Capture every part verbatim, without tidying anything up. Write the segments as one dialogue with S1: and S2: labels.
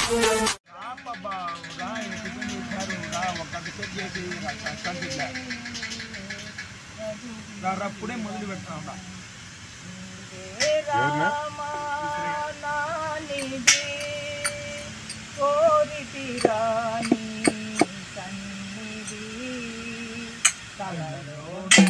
S1: అప్పుడే మొదలు పెడతా కోరితి రాణి సన్నిధి కలలో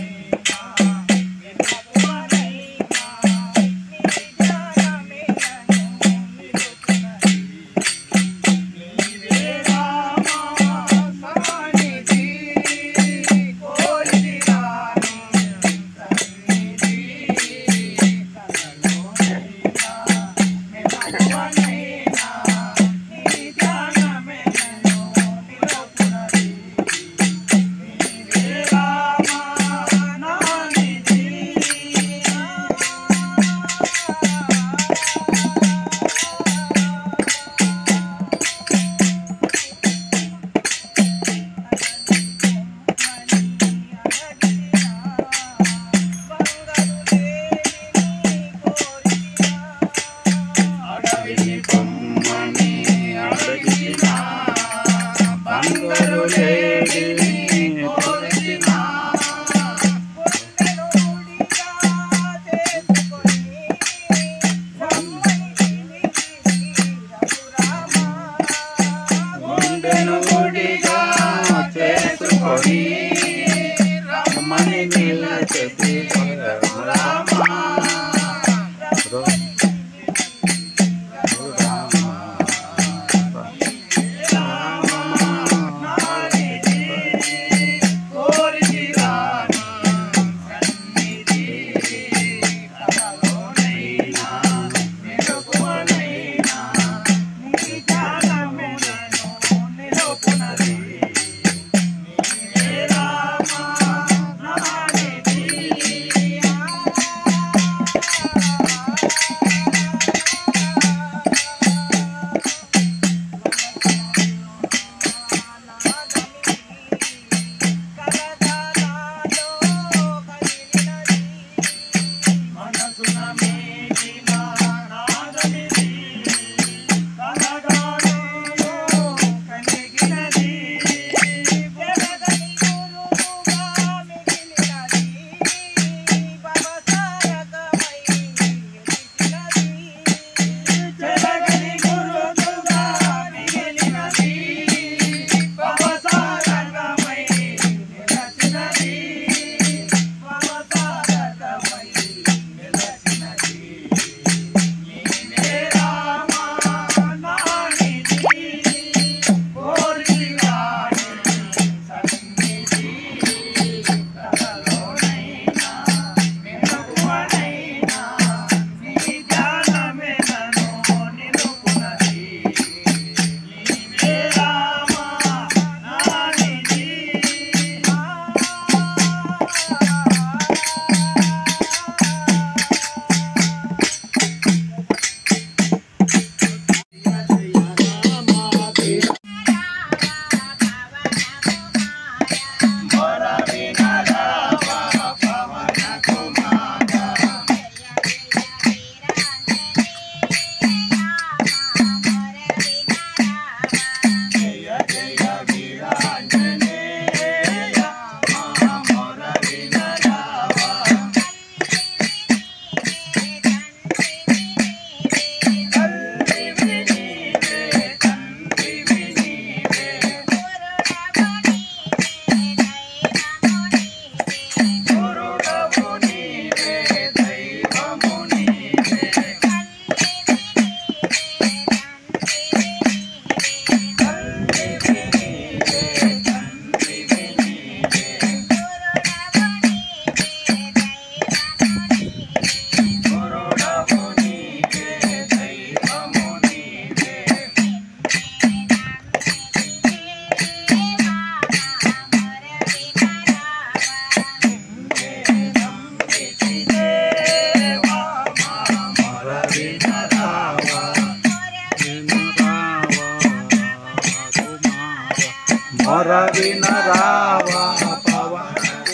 S2: रविन रावा पवन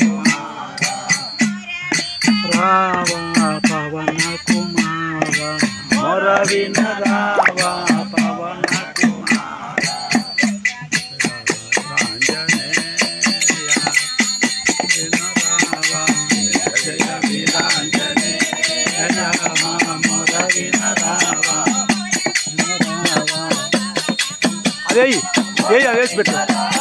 S2: रावा पवन कुमार रविन रावा पवन कुमार అదే ఏ అదేసి పెట్టు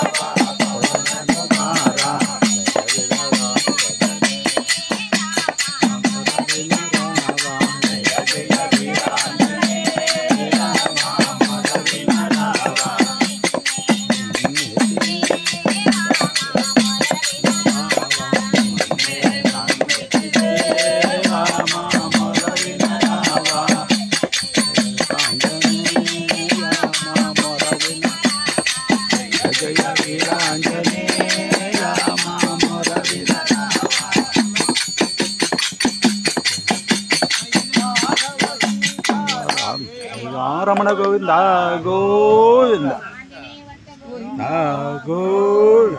S2: రమణ గోవింద గోవింద గోవింద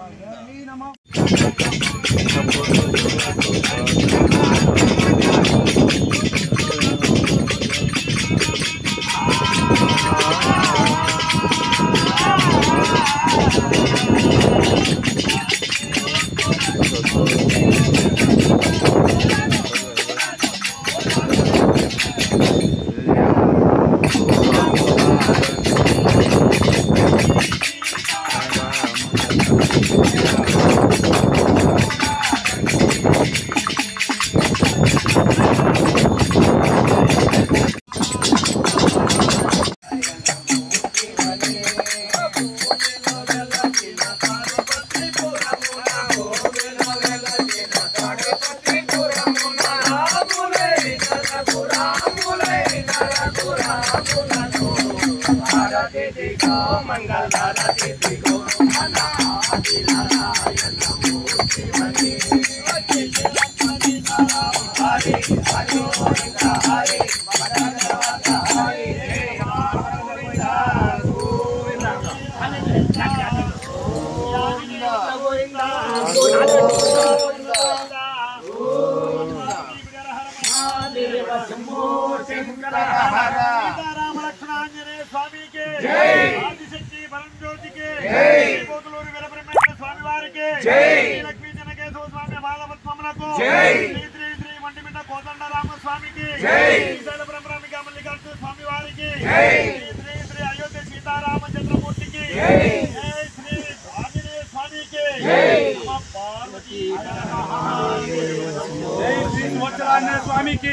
S2: स्वामी की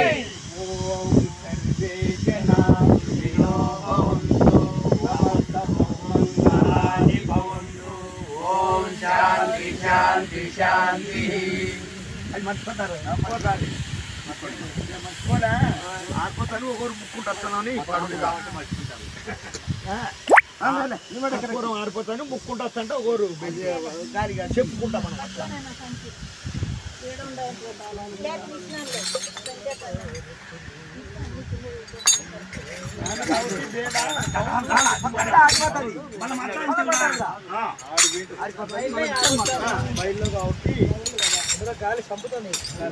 S2: शांति शांति शांति మర్చిపోతారు మర్చిపోలే ఆడిపోతాను ఒకరు ముక్కుంటాను ఆడిపోతాను ముక్కుంటా ఒకరు గాలిగా చెప్పుకుంటాం మనం అట్లా బయలు కాబట్టి గాలి చంపుతుంది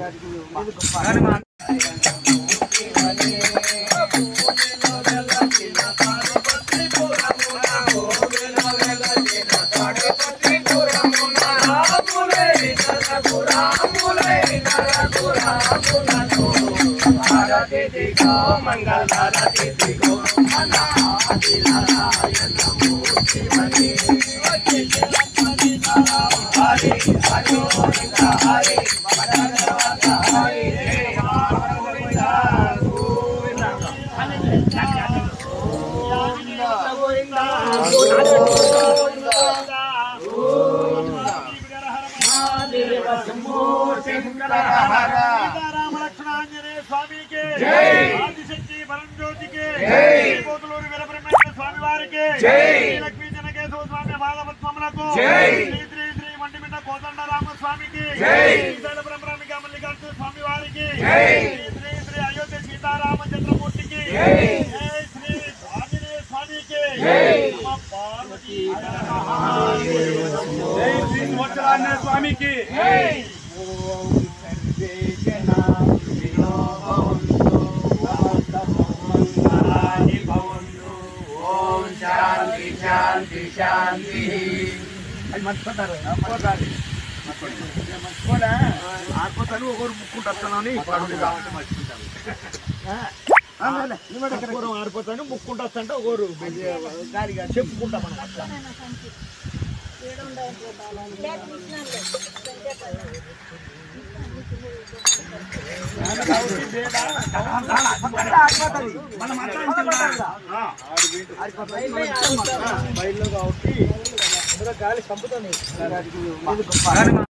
S2: मंगल स्वामी के आदिशक्ति परमज्योति के कोतलूरी वीरब्रह्मेश्वर स्वामी वारी के लक्ष्मी जनकेश्वर स्वामी बालपद्ममुలకు శ్రీ శ్రీ శ్రీ మండిమిట్ట కోదండరామ స్వామికి శ్రీశైల బ్రహ్మరామిక మల్లికార్జున స్వామి వారికి శ్రీ శ్రీ అయోధ్య సీతారామచంద్రమూర్తికి జై శ్రీ ఆంజనేయ స్వామికి నమః పార్వతీ జై శ్రీ వజ్రాంజనేయ స్వామికి ఓం సర్వేజనా शांति शांति शांति మర్చిపోతారు మర్చిపోలే ఆడిపోతాను ఒకరు ముక్కుంటాను మర్చిపోతాను కర్పూరం ఆరిపోతాను ముక్కుంటా వస్తుంటే ఒకరు గాలిగా చెప్పుకుంటాం మనం అట్లా
S1: బయలు కాబట్టి గాలి చంపుతుంది